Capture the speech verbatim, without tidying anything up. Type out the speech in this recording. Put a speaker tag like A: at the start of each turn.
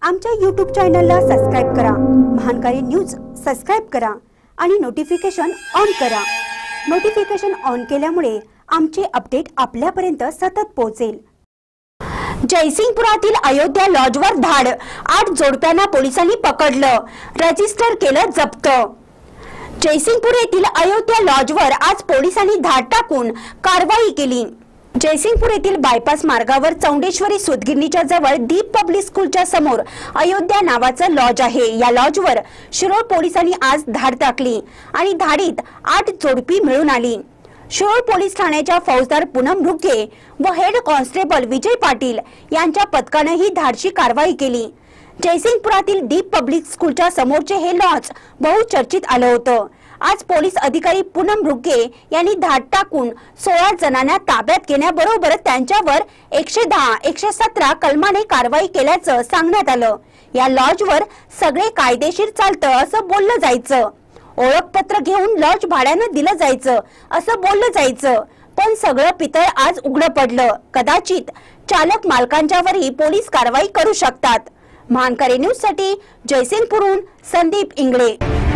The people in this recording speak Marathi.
A: आमच्या यूट्यूब चॅनलला सबस्क्राइब करा। महानकारी न्यूज सबस्क्राइब करा आणि नोटिफिकेशन ऑन करा। नोटिफिकेशन ऑन केल्यामुळे आमचे अपडेट आपल्यापर्यंत सतत पोहोचेल। जयसिंगपुरातील अयोध्या लॉजवर धाड, आठ जोडप्यांना पोलिसांनी पकडलं, रजिस्टर केलं जप्त। जयसिंगपूर येथील अयोध्या लॉजवर आज पोलिसांनी धाड टाकून कारवाई केली। जयसिंगपूर येथील बायपास मार्गावर चौंडेश्वरी सुतगिरणीच्या जवळ दीप पब्लिक स्कूलच्या समोर अयोध्या नावाचं लॉज आहे। या लॉजवर शिरोळ पोलिसांनी आज धाड टाकली आणि धाडीत आठ जोडपी मिळून आली। शिरोळ पोलीस ठाण्याच्या फौजदार पूनम रुगे व हेड कॉन्स्टेबल विजय पाटील यांच्या पथकाने ही धाडसी कारवाई केली। जयसिंगपुरातील दीप पब्लिक स्कूलच्या समोरचे हे लॉज बहुचर्चित आलं होतं। आज पोलीस अधिकारी पूनम रुगे यांनी धाड टाकून सोळा जणांना ताब्यात घेण्याबरोबर त्यांच्यावर एकशे दहा एकशे सतरा कलमाने कारवाई केल्याचं सांगण्यात आलं। या लॉजवर सगळे कायदेशीर चालतं असं बोललं जायचं। ओळखपत्र घेऊन लॉज भाड्यानं दिलं जायचं असं बोललं जायचं, पण सगळं पितळ आज उघडं पडलं। कदाचित चालक मालकांच्यावरही पोलीस कारवाई करू शकतात। महानकारी न्यूज साठी जयसिंगपूरहून संदीप इंगळे।